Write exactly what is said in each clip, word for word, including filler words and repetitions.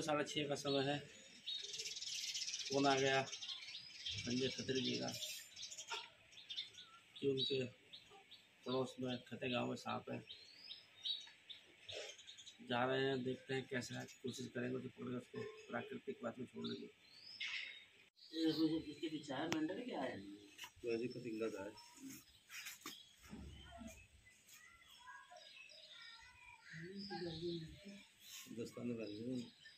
सुबह साढ़े छः का समय है। फोन आ गया संजय खत्री जी का कि उनके पड़ोस में खते गांव में सांप है। जा रहे हैं, देखते हैं कैसे है, कोशिश करेंगे तो पकड़ उसको प्राकृतिक बात में छोड़ने की। इसके पीछे है मेंढक क्या है? वैसे कटिंग लगा है। दस्ताने कर दो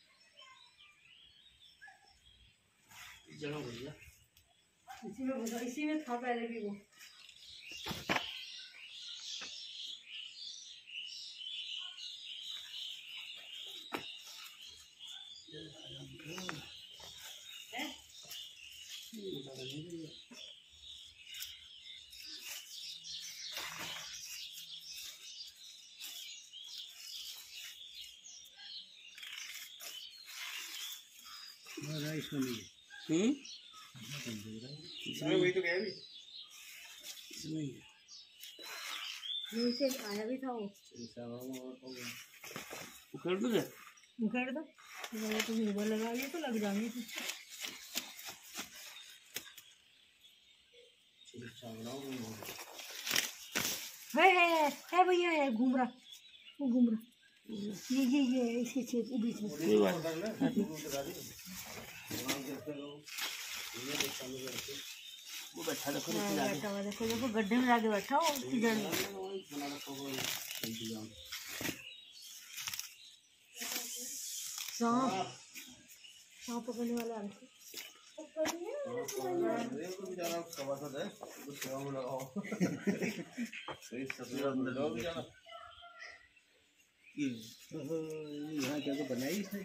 जगह भैया इसी में घुसा, इसी में था पहले भी वो। इसमें नहीं है। हम्म इसमें वही तो गया भी इसमें ही है। नीचे आया भी था वो। उखेड़ दो क्या? उखेड़ दो तो नींबू लगा लिया तो लग जाएंगे। है है है भैया है घूम रहा वो घूम रहा ये ये ये इसी छेद बीच में। वो बैठा देखो बैठा हुआ देखो देखो गड्ढे में जाके बैठा हो किधर सांप सांप पकड़ने वाला है। यहाँ क्या तो बनाई इसने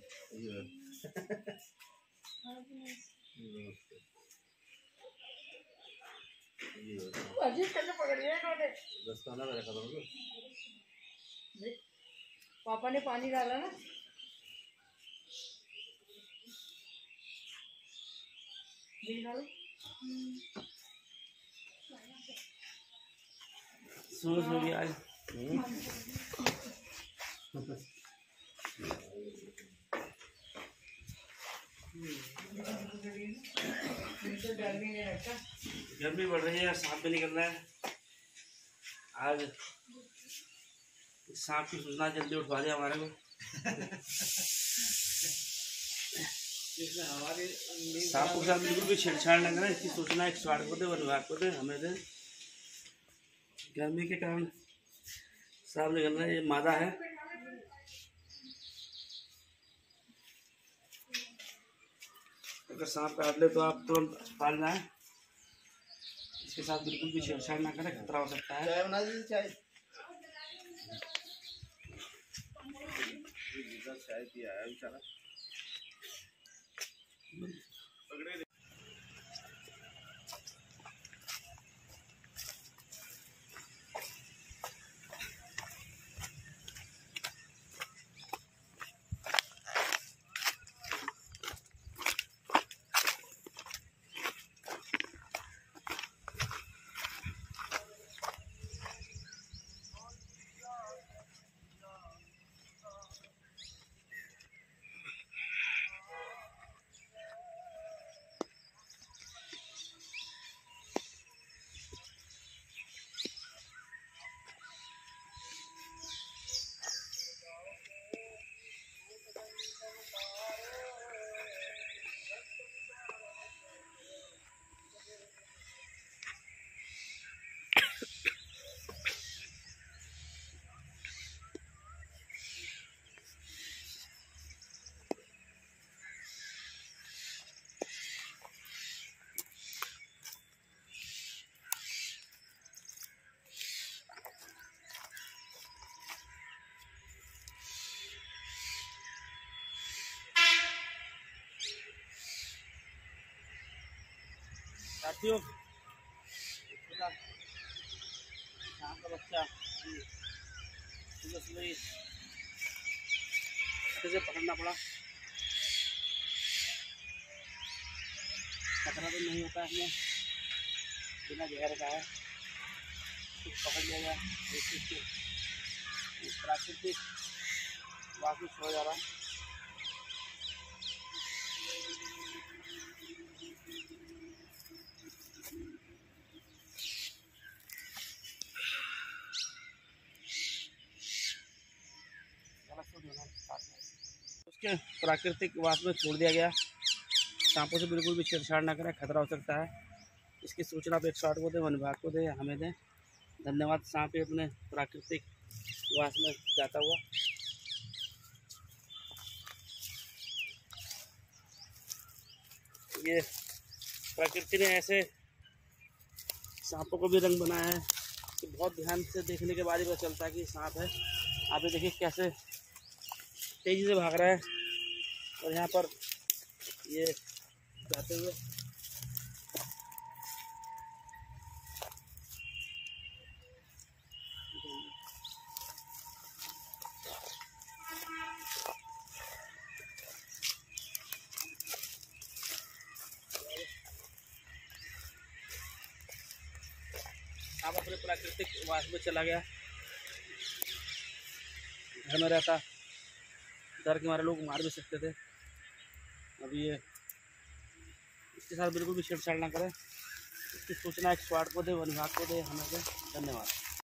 पापा ने पानी डाला ना सो सो भी आज गर्मी बढ़ रही है, सांप भी निकल रहा है। आज सांप की सूचना जल्दी उठवा दिया हमारे को। सांप के साथ बिल्कुल भी छेड़छाड़ न करें, इसकी सूचना एक सौ आठ को दे, वन विभाग को दे, हमें दे। गर्मी के कारण सांप निकल रहा है। ये मादा है। अगर सांप काट ले तो आप तुरंत अस्पताल जाएं। इसके साथ बिल्कुल भी छेड़छाड़ ना करें, खतरा हो सकता है। चाय बना दीजिए। चाय चाय पिया है बेचारा। साथियों सांप का बच्चा सुबह सुबह से पकड़ना पड़ा। खतरा तो नहीं होता है, हमें बिना जहर का है कुछ पकड़ लिया गया। प्राकृतिक वापस हो जा रहा है। प्राकृतिक वास में छोड़ दिया गया। सांपों से बिल्कुल भी छेड़छाड़ ना करें, खतरा हो सकता है। इसकी सूचना आप एक शॉट को दें, वन विभाग को दें, हमें दें। धन्यवाद। सांप अपने प्राकृतिक वास में जाता हुआ। ये प्रकृति ने ऐसे सांपों को भी रंग बनाया है कि बहुत ध्यान से देखने के बाद ही पता चलता है कि सांप है। आप ये देखिए कैसे तेजी से भाग रहा है और यहाँ पर ये जाते हुए सांप अपने प्राकृतिक वास में चला गया। घर में रहता, डर के मारे लोग मार भी सकते थे। अभी ये इसके साथ बिल्कुल भी छेड़छाड़ ना करें। इसकी सूचना एक स्वाट को दे, वन विभाग को दे, हमें दे। धन्यवाद।